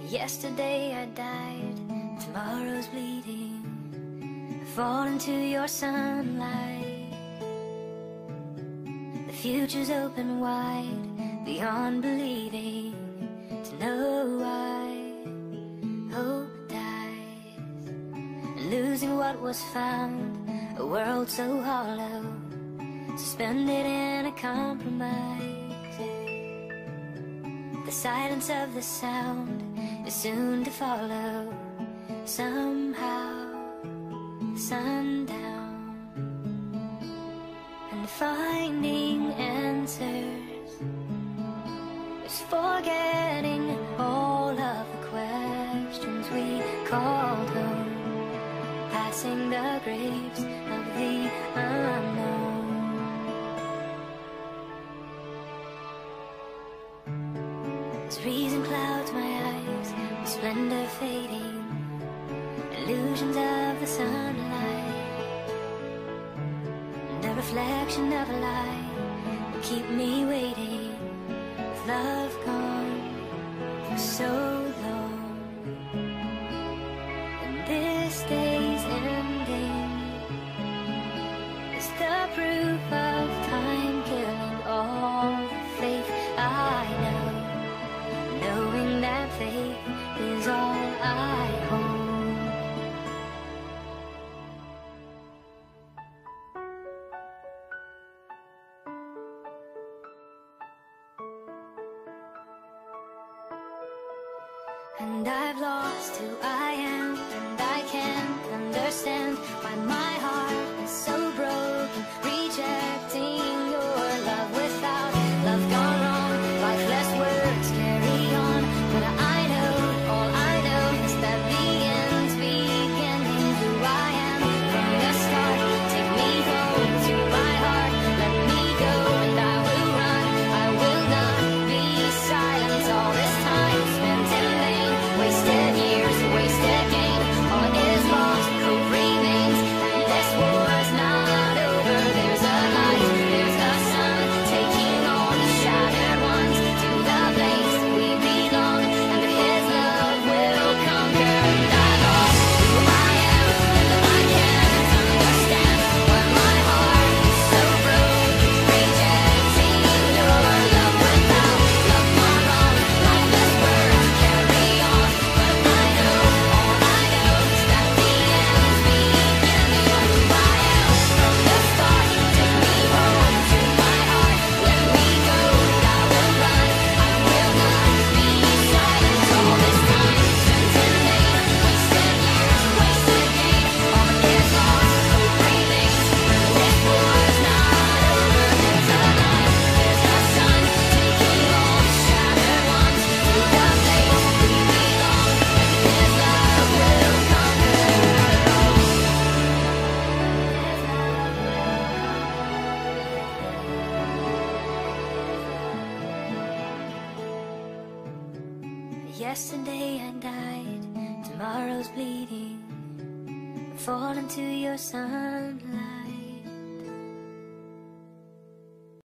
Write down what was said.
Yesterday I died, tomorrow's bleeding. I fall into your sunlight. The future's open wide, beyond believing. To know why hope dies, and losing what was found, a world so hollow, suspended in a compromise. The silence of the sound is soon to follow. Somehow, sundown, and finding answers is forgetting all of the questions we called home, passing the graves of the unknown. As reason clouds my eyes, the splendor fading, illusions of the sunlight, and the reflection of a lie will keep me waiting, with love gone for so long. And this day's ending is the proof of time killing all the faith I know, knowing that faith is all I hold. And I've lost who I am, and I can't understand why my heart is so broken, rejecting your love without love gone wrong. Lifeless words carry on, but I know, all I know is that the end's beginning. Who I am from the start, take me home to my heart, let me go and I will run. I will not be silent. All this time spent in vain, wasted years, wasted gain, all is lost, hope remains, and this war's not over. There's a light, there's a sun, taking all the shattered ones to the place we belong, and His love will conquer. And I lost who I am, and I can't understand why my heart is so broken, rejecting your love without love gone wrong. Lifeless words carry on, but I know, all I know is that the end's beginning. Who I am from the start, take me home to my heart, let me go and I will run. I will not be silent. All this time spent in vain, wasted years, wasted gain, all is lost, hope remains, and this war's not over. There's a light, there's a sun, taking all the shattered ones to the place we belong, and His love will conquer. Yesterday I died, tomorrow's bleeding. I fall into your sunlight.